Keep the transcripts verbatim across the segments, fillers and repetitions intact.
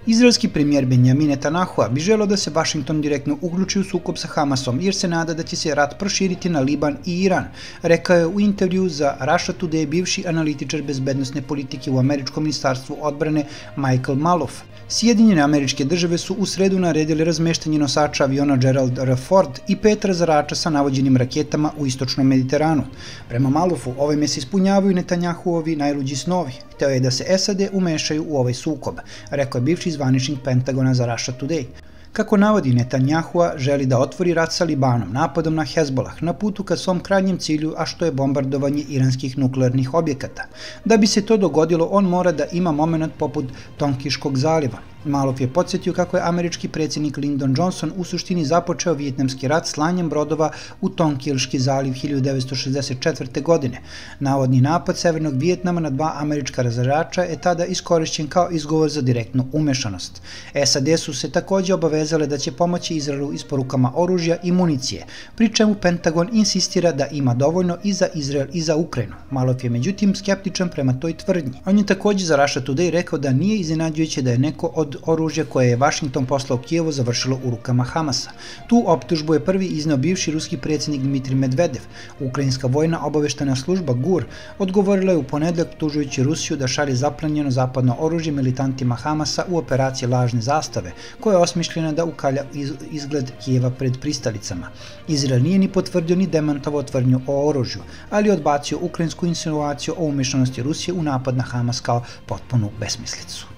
Izraelski premijer Benjamin Netanjahu bi želeo da se Vašington direktno uključi u sukob sa Hamasom jer se nada da će se rat proširiti na Liban i Iran, rekao je u intervju za Russia Today bivši analitičar bezbednosne politike u američkom ministarstvu odbrane Michael Maloof. Sjedinjene Američke Države su u sredu naredili razmeštanje nosača aviona Gerald R. Ford i pet razarača sa navođenim raketama u istočnom Mediteranu. Prema Maloofu, ovime se ispunjavaju Netanjahuovi najluđi snovi. Hteo je da se S A D umešaju u ovaj sukob, rekao je bivši zvaničnik Pentagona za Russia Today. Kako navodi, Netanjahua želi da otvori rat sa Libanom napadom na Hezbolah na putu ka svom krajnjem cilju, a što je bombardovanje iranskih nuklearnih objekata. Da bi se to dogodilo, on mora da ima moment poput Tonkiškog zaliva. Maloof je podsjetio kako je američki predsjednik Lyndon Johnson u suštini započeo vijetnamski rat slanjem brodova u Tonkilški zaliv hiljadu devetsto šezdeset četvrte. godine. Navodni napad Severnog Vijetnama na dva američka razarača je tada iskorišćen kao izgovor za direktnu umešanost. S A D su se takođe obavezale da će pomoći Izraelu isporukama oružja i municije, pri čemu Pentagon insistira da ima dovoljno i za Izrael i za Ukrajinu. Maloof je međutim skeptičan prema toj tvrdnji. On je takođe za Russia Today rekao da nije iznenađujuće da je neko od oružja koje je Vašington poslao Kijevu završilo u rukama Hamasa. Tu optužbu je prvi izneo bivši ruski predsjednik Dmitrij Medvedev. Ukrajinska vojna obaveštena služba G U R odgovorila je u ponedeljak tužujući Rusiju da šalje zaplenjeno zapadno oružje militantima Hamasa u operaciji Lažne zastave, koja je osmišljena da ukalja izgled Kijeva pred pristalicama. Izrael nije ni potvrdio ni demantovao tvrdnju o oružju, ali je odbacio ukrajinsku insinuaciju o umešanosti Rusije u napad na Hamas kao potpunu besmislicu.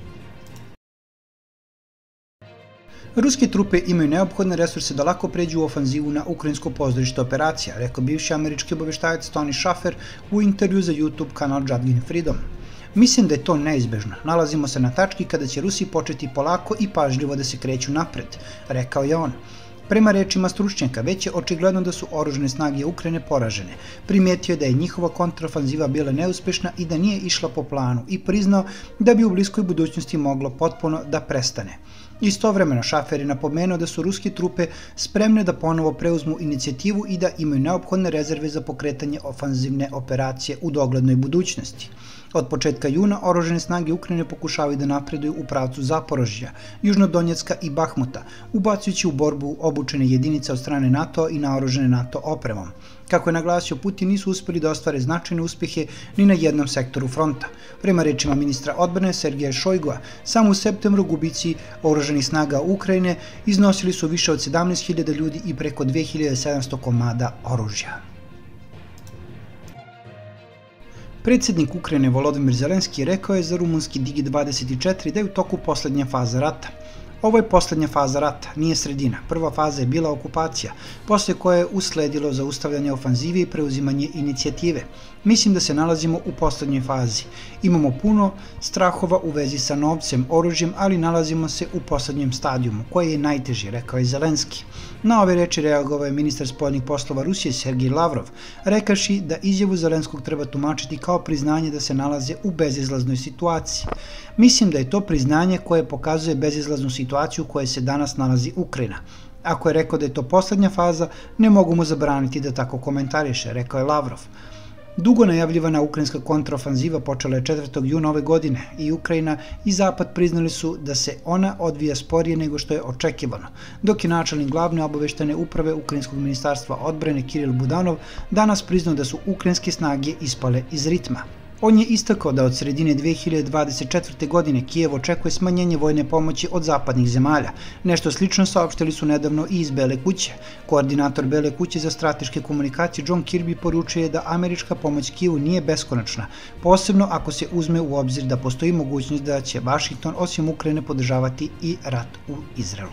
Ruske trupe imaju neophodne resurse da lako pređu u ofanzivu na ukrajinsko pozorište operacija, rekao bivši američki obaveštajac Tony Shaffer u intervju za YouTube kanal Judging Freedom. Mislim da je to neizbežno. Nalazimo se na tački kada će Rusi početi polako i pažljivo da se kreću napred, rekao je on. Prema rečima stručnjaka, već je očigledno da su oružane snage Ukrajine poražene. Primetio je da je njihova kontraofanziva bila neuspešna i da nije išla po planu i priznao da bi u bliskoj budućnosti moglo potpuno da prestane. Istovremeno Shaffer je napomenuo da su ruske trupe spremne da ponovo preuzmu inicijativu i da imaju neophodne rezerve za pokretanje ofanzivne operacije u doglednoj budućnosti. Od početka juna oružane snage Ukrajine pokušavaju da napreduju u pravcu Zaporožja, Južnodonjecka i Bahmuta, ubacujući u borbu obučene jedinice od strane NATO i naoružane NATO opremom. Kako je naglasio Putin, nisu uspeli da ostvare značajne uspjehe ni na jednom sektoru fronta. Prema rečima ministra odbrane Sergeja Šojgua, samo u septembru gubici oružanih snaga Ukrajine iznosili su više od sedamnaest hiljada ljudi i preko dve hiljade sedamsto komada oružja. Predsjednik Ukrajine Volodymyr Zelenski rekao je za rumunski Digi dvadeset četiri da je u toku poslednja faza rata. Ovo je poslednja faza rata, nije sredina. Prva faza je bila okupacija, posle koje je usledilo zaustavljanje ofanzive i preuzimanje inicijative. Mislim da se nalazimo u poslednjoj fazi. Imamo puno strahova u vezi sa novcem, oružjem, ali nalazimo se u poslednjem stadijumu, koje je najteži, rekao je Zelenski. Na ove reči reagovao je ministar spoljnih poslova Rusije Sergej Lavrov, rekavši da izjavu Zelenskog treba tumačiti kao priznanje da se nalaze u bezizlaznoj situaciji. Mislim da je to priznanje koje pokazuje bezizlaznu situaciju u kojoj se danas nalazi Ukrajina. Ako je rekao da je to poslednja faza, ne mogu mu zabraniti da tako komentariše, rekao je Lavrov. Dugo najavljivana ukrajinska kontraofanziva počela je četvrtog juna ove godine i Ukrajina i Zapad priznali su da se ona odvija sporije nego što je očekivano, dok je načelnik glavne obaveštene uprave Ukrajinskog ministarstva odbrane Kiril Budanov danas priznao da su ukrajinske snage ispale iz ritma. On je istakao da od sredine dve hiljade dvadeset četvrte. godine Kijev očekuje smanjenje vojne pomoći od zapadnih zemalja. Nešto slično saopštili su nedavno i iz Bele kuće. Koordinator Bele kuće za strateške komunikacije John Kirby poručuje da američka pomoć Kijevu nije beskonačna, posebno ako se uzme u obzir da postoji mogućnost da će Vašington osim Ukrajine podržavati i rat u Izraelu.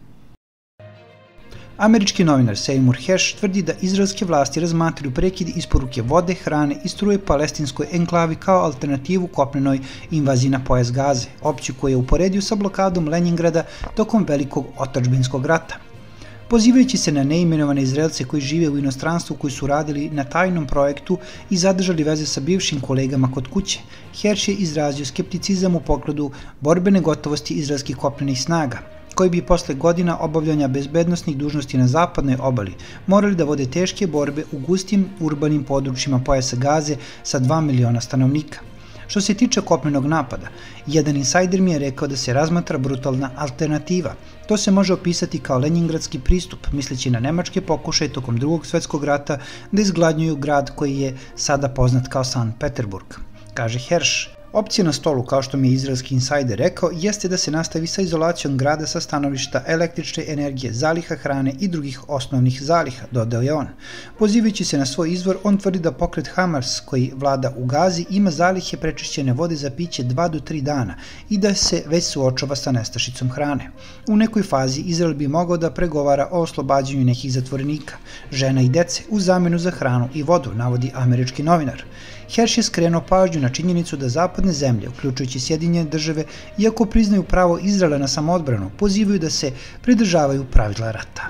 Američki novinar Seymour Hersh tvrdi da izraelske vlasti razmatraju prekid isporuke vode, hrane i struje palestinskoj enklavi kao alternativu kopnenoj invaziji na pojas Gaze, opciju koju je uporedio sa blokadom Leningrada tokom velikog otadžbinskog rata. Pozivajući se na neimenovane Izraelce koji žive u inostranstvu koji su radili na tajnom projektu i zadržali veze sa bivšim kolegama kod kuće, Hersh je izrazio skepticizam u pogledu borbene gotovosti izraelskih kopnenih snaga, koji bi posle godina obavljanja bezbednosnih dužnosti na zapadnoj obali morali da vode teške borbe u gustim urbanim područjima pojasa Gaze sa dva miliona stanovnika. Što se tiče kopnenog napada, jedan insajder mi je rekao da se razmatra brutalna alternativa. To se može opisati kao lenjingradski pristup, misleći na nemačke pokušaje tokom drugog svjetskog rata da izgladnjuju grad koji je sada poznat kao Sankt Peterburg, kaže Hersh. Opcija na stolu, kao što mi je izraelski insajder rekao, jeste da se nastavi sa izolacijom grada sa stanovišta električne energije, zaliha hrane i drugih osnovnih zaliha, dodao je on. Pozivajući se na svoj izvor, on tvrdi da pokret Hamas, koji vlada u Gazi, ima zalihe prečišćene vode za piće dva do tri dana i da se već suočava sa nestašicom hrane. U nekoj fazi Izrael bi mogao da pregovara o oslobađanju nekih zatvorenika, žena i dece, u zamenu za hranu i vodu, navodi američki novinar. Hersh je skrenuo pažnju na činjenicu da zapadne zemlje, uključujući Sjedinjene države, iako priznaju pravo Izraela na samoodbranu, pozivaju da se pridržavaju pravila rata.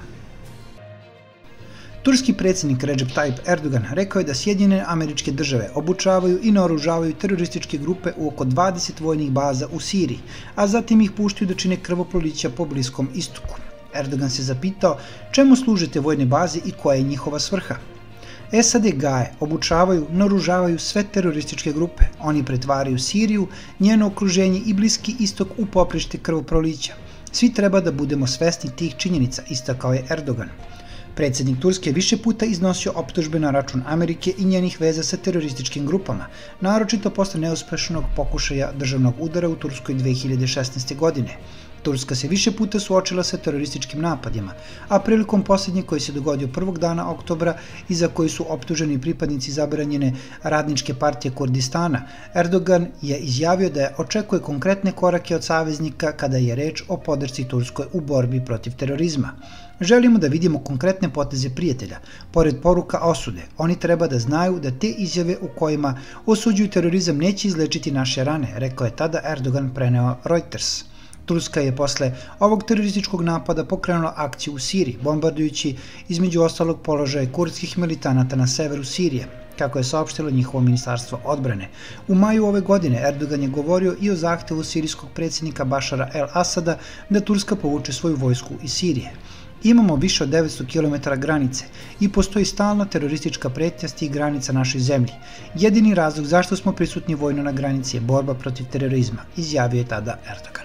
Turski predsjednik Recep Tayyip Erdogan rekao je da Sjedinjene Američke Države obučavaju i naoružavaju terorističke grupe u oko dvadeset vojnih baza u Siriji, a zatim ih puštaju da čine krvoprolića po Bliskom istoku. Erdogan se zapitao čemu služe te vojne baze i koja je njihova svrha. S A D gaje, obučavaju, naoružavaju sve terorističke grupe. Oni pretvaraju Siriju, njeno okruženje i Bliski istok u poprište krvoprolića. Svi treba da budemo svesni tih činjenica, istakao je Erdogan. Predsjednik Turske više puta iznosio optužbe na račun Amerike i njenih veza sa terorističkim grupama, naročito posle neuspešnog pokušaja državnog udara u Turskoj dve hiljade šesnaeste. godine. Turska se više puta suočila sa terorističkim napadima, a prilikom posljednje koji se dogodio prvog dana oktobra i za koji su optuženi pripadnici zabranjene radničke partije Kurdistana, Erdogan je izjavio da je očekuje konkretne korake od saveznika kada je reč o podršci Turskoj u borbi protiv terorizma. Želimo da vidimo konkretne poteze prijatelja. Pored poruka osude, oni treba da znaju da te izjave u kojima osuđuju terorizam neće izlečiti naše rane, rekao je tada Erdogan, preneo Reuters. Turska je posle ovog terorističkog napada pokrenula akciju u Siriji, bombardujući između ostalog položaje kurdskih militanata na severu Sirije, kako je saopštilo njihovo ministarstvo odbrane. U maju ove godine Erdogan je govorio i o zahtevu sirijskog predsjednika Bašara el-Asada da Turska povuče svoju vojsku iz Sirije. Imamo više od devetsto kilometara granice i postoji stalna teroristička pretnja s tih granica našoj zemlji. Jedini razlog zašto smo prisutni vojno na granici je borba protiv terorizma, izjavio je tada Erdogan.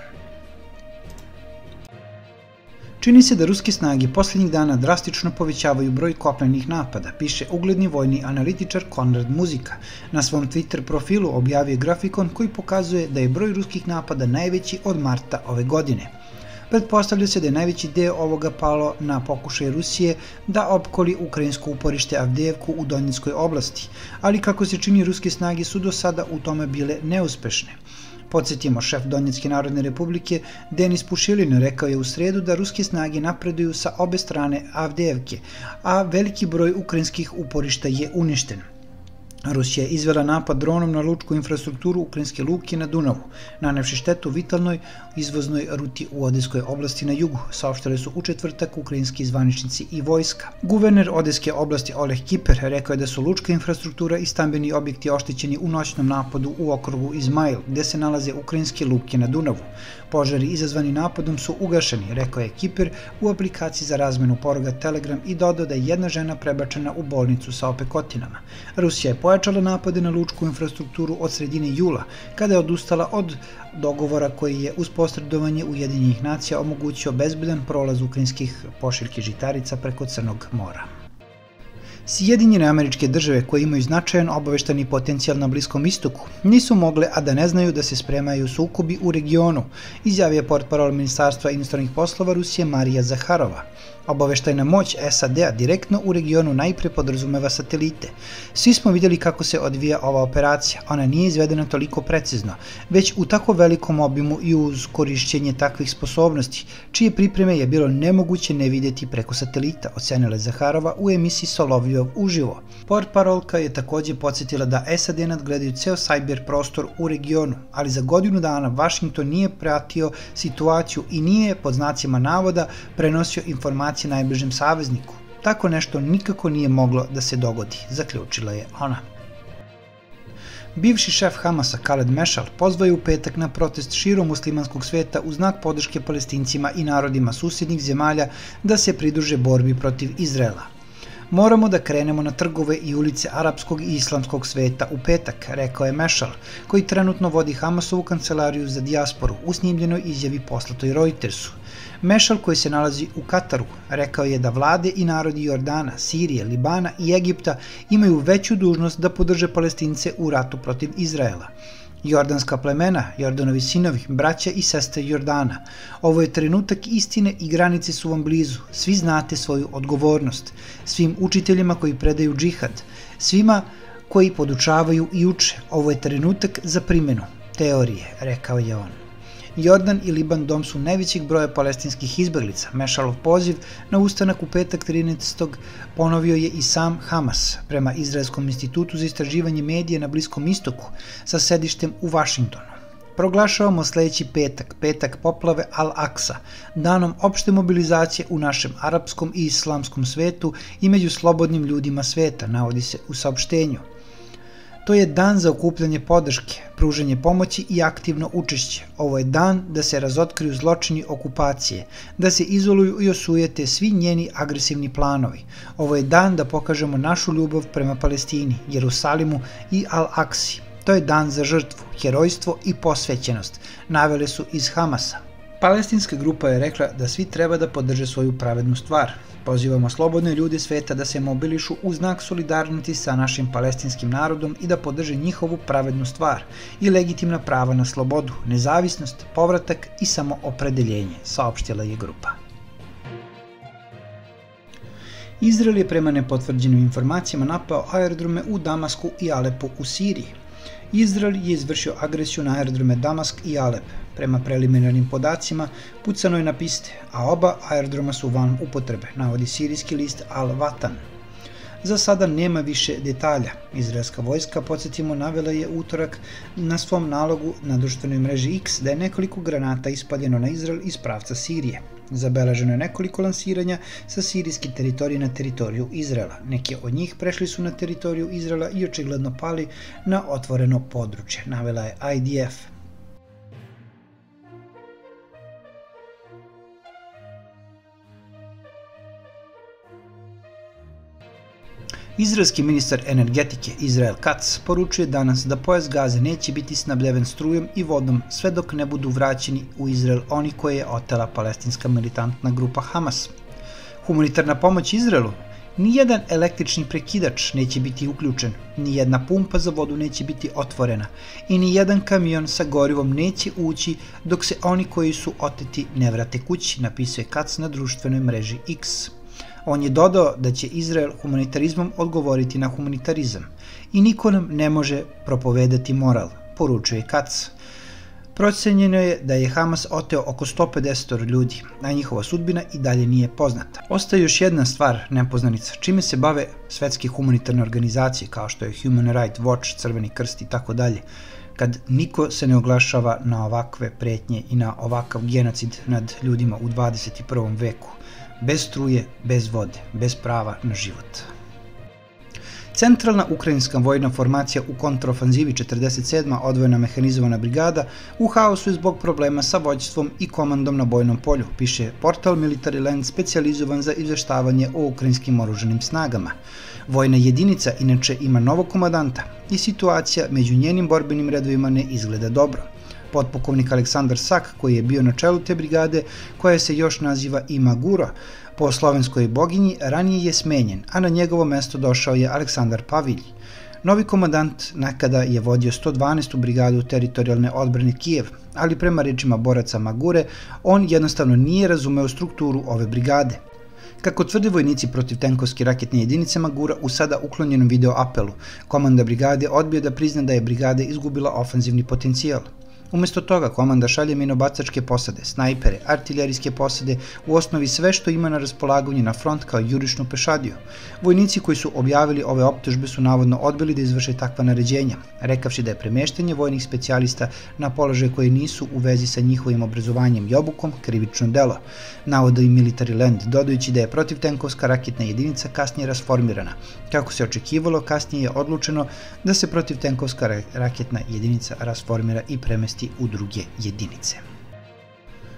Čini se da ruske snage posljednjih dana drastično povećavaju broj kopnenih napada, piše ugledni vojni analitičar Konrad Muzika. Na svom Twitter profilu objavio grafikon koji pokazuje da je broj ruskih napada najveći od marta ove godine. Pretpostavlja se da je najveći deo ovoga palo na pokušaj Rusije da opkoli ukrajinsko uporište Avdijevku u Donjeckoj oblasti, ali kako se čini ruske snage su do sada u tome bile neuspešne. Podsjetimo, šef Donjecké narodne republike Denis Pušilin rekao je u sredu da ruske snage napreduju sa obe strane Avdijevke, a veliki broj ukrajinskih uporišta je uništen. Rusija je izvela napad dronom na lučku infrastrukturu ukrajinske luke na Dunavu, nanevši štetu vitalnoj izvoznoj ruti u Odeskoj oblasti na jugu, saopštili su u četvrtak ukrajinski zvaničnici i vojska. Guverner Odeske oblasti Oleg Kiper rekao je da su lučka infrastruktura i stambeni objekti oštećeni u noćnom napadu u okrugu Izmail, gde se nalaze ukrajinske luke na Dunavu. Požari izazvani napadom su ugašeni, rekao je Kiper u aplikaciji za razmenu poruga Telegram i dodao da je jedna žena prebačena u bolnicu sa opekotinama. Rusija je pojačala napade na lučku infrastrukturu od sredine jula, kada je odustala od dogovora koji je uz posredovanje Ujedinjenih nacija omogućio bezbedan prolaz ukrajinskih pošiljki žitarica preko Crnog mora. Sjedinjene Američke Države, koje imaju značajan obaveštani potencijal na Bliskom istoku, nisu mogle, a da ne znaju da se spremaju sukobi u regionu, izjavio portparol Ministarstva inostranih poslova Rusije Marija Zaharova. Obaveštajna moć S A D-a direktno u regionu najpre podrazumeva satelite. Svi smo vidjeli kako se odvija ova operacija. Ona nije izvedena toliko precizno, već u tako velikom obimu i uz korišćenje takvih sposobnosti, čije pripreme je bilo nemoguće ne vidjeti preko satelita, ocenila Zaharova u emisiji Solovjov uživo. Portparolka je također podsjetila da S A D nadgledaju ceo sajber prostor u regionu, ali za godinu dana Washington nije pratio situaciju i nije, pod znacima navoda, prenosio informacije najbližem savezniku. Tako nešto nikako nije moglo da se dogodi, zaključila je ona. Bivši šef Hamasa Khaled Meshal pozvao je u petak na protest širom muslimanskog sveta u znak podrške Palestincima i narodima susjednih zemalja da se pridruže borbi protiv Izraela. Moramo da krenemo na trgove i ulice arapskog i islamskog sveta u petak, rekao je Mešal, koji trenutno vodi Hamasovu kancelariju za dijasporu u snimljenoj izjavi poslatoj Reutersu. Mešal, koji se nalazi u Kataru, rekao je da vlade i narodi Jordana, Sirije, Libana i Egipta imaju veću dužnost da podrže Palestince u ratu protiv Izraela. Jordanska plemena, Jordanovi sinovi, braća i sestre Jordana. Ovo je trenutak istine i granice su vam blizu. Svi znate svoju odgovornost. Svim učiteljima koji predaju džihad, svima koji podučavaju i uče. Ovo je trenutak za primjenu teorije, rekao je on. Jordan i Liban dom su najvećeg broja palestinskih izbeglica. Mešalov poziv na ustanak u petak trinaestog ponovio je i sam Hamas, prema Izraelskom institutu za istraživanje medija na Bliskom istoku sa sedištem u Vašingtonu. Proglašavamo sledeći petak, petak poplave Al-Aksa, danom opšte mobilizacije u našem arapskom i islamskom svetu i među slobodnim ljudima sveta, navodi se u saopštenju. To je dan za okupljanje podrške, pružanje pomoći i aktivno učešće. Ovo je dan da se razotkriju zločini okupacije, da se izoluju i osujete svi njeni agresivni planovi. Ovo je dan da pokažemo našu ljubav prema Palestini, Jerusalimu i Al-Aksi. To je dan za žrtvu, herojstvo i posvećenost, navele su iz Hamasa. Palestinska grupa je rekla da svi treba da podrže svoju pravednu stvar. Pozivamo slobodne ljude sveta da se mobilišu u znak solidarnosti sa našim palestinskim narodom i da podrže njihovu pravednu stvar i legitimna prava na slobodu, nezavisnost, povratak i samoopredeljenje, saopštila je grupa. Izrael je prema nepotvrđenim informacijama napao aerodrome u Damasku i Alepu u Siriji. Izrael je izvršio agresiju na aerodrome Damask i Alep. Prema preliminarnim podacima, pucano je na piste, a oba aerodroma su van upotrebe, navodi sirijski list Al-Watan. Za sada nema više detalja. Izraelska vojska, podsjetimo, navela je utorak na svom nalogu na društvenoj mreži X da je nekoliko granata ispaljeno na Izrael iz pravca Sirije. Zabeleženo je nekoliko lansiranja sa sirijske teritorije na teritoriju Izraela. Neki od njih prešli su na teritoriju Izraela i očigledno pali na otvoreno područje, navela je I D F. Izraelski ministar energetike Israel Katz poručuje danas da pojas Gaze neće biti snabdeven strujom i vodom sve dok ne budu vraćeni u Izrael oni koje je otela palestinska militantna grupa Hamas. Humanitarna pomoć Izraelu? Nijedan električni prekidač neće biti uključen, nijedna pumpa za vodu neće biti otvorena i nijedan kamion sa gorivom neće ući dok se oni koji su oteti ne vrate kući, napisuje Katz na društvenoj mreži X. On je dodao da će Izrael humanitarizmom odgovoriti na humanitarizam i niko nam ne može propovedati moral, poručuje Katz. Procenjeno je da je Hamas oteo oko sto pedeset ljudi, a njihova sudbina i dalje nije poznata. Ostaje još jedna stvar nepoznanica, čime se bave svetske humanitarne organizacije kao što je Human Rights Watch, Crveni krst i tako dalje, kad niko se ne oglašava na ovakve pretnje i na ovakav genocid nad ljudima u dvadeset prvom veku. Bez struje, bez vode, bez prava na život. Centralna ukrajinska vojna formacija u kontrofanzivi četrdeset sedma odvojena mehanizovana brigada u haosu je zbog problema sa vođstvom i komandom na bojnom polju, piše portal Military Land specijalizovan za izveštavanje o ukrajinskim oružanim snagama. Vojna jedinica inače ima novog komadanta i situacija među njenim borbenim redovima ne izgleda dobro. Potpukovnik Aleksandar Sak, koji je bio na čelu te brigade, koja se još naziva i Magura, po slovenskoj boginji, ranije je smenjen, a na njegovo mesto došao je Aleksandar Pavilj. Novi komandant nekada je vodio sto dvanaestu brigadu teritorijalne odbrane Kijev, ali prema rečima boraca Magure, on jednostavno nije razumeo strukturu ove brigade. Kako tvrde vojnici protivtenkovske raketne jedinice Magura u sada uklonjenom video apelu, komanda brigade odbija da prizna da je brigada izgubila ofanzivni potencijal. Umesto toga, komanda šalje minobacačke posade, snajpere, artiljerijske posade, u osnovi sve što ima na raspolaganju na front kao jurišnu pešadiju. Vojnici koji su objavili ove optužbe su navodno odbili da izvrše takva naređenja, rekavši da je premeštanje vojnih specijalista na položaje koji nisu u vezi sa njihovim obrazovanjem i obukom krivično delo, navodi i Military Land, dodajući da je protivtenkovska raketna jedinica kasnije rasformirana. Kako se očekivalo, kasnije je odlučeno da se protivtenkovska raketna jedinica rasformira i premesti u druge jedinice.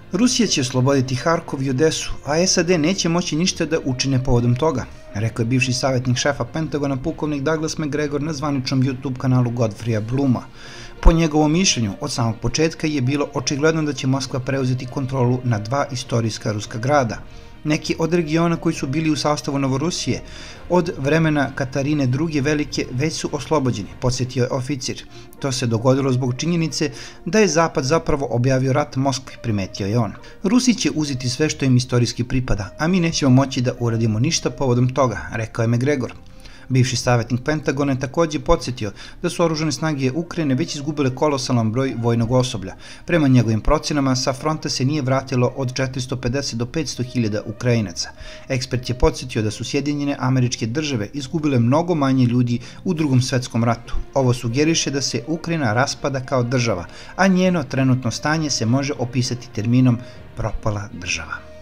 Rusija će osloboditi Harkov i Odesu, a S A D neće moći ništa da učine povodom toga, rekao je bivši savjetnik šefa Pentagona pukovnik Douglas Macgregor na zvaničnom YouTube kanalu Godfreya Bluma. Po njegovom mišljenju, od samog početka je bilo očigledno da će Moskva preuzeti kontrolu na dva istorijska ruska grada. Neki od regiona koji su bili u sastavu Novorusije od vremena Katarine druge Velike već su oslobođeni, podsjetio je oficir. To se dogodilo zbog činjenice da je Zapad zapravo objavio rat Moskvi, primetio je on. Rusi će uzeti sve što im istorijski pripada, a mi nećemo moći da uradimo ništa povodom toga, rekao je Macgregor. Bivši savjetnik Pentagona je također podsjetio da su oružane snage Ukrajine već izgubile kolosalan broj vojnog osoblja. Prema njegovim procenama, sa fronta se nije vratilo od četiristo pedeset do petsto hiljada Ukrajinaca. Ekspert je podsjetio da su Sjedinjene Američke Države izgubile mnogo manje ljudi u Drugom svetskom ratu. Ovo sugeriše da se Ukrajina raspada kao država, a njeno trenutno stanje se može opisati terminom propala država.